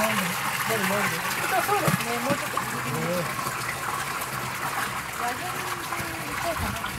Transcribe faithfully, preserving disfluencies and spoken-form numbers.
まだなんで。 そうですね、もうちょっと。 えー和牛に行こうかな。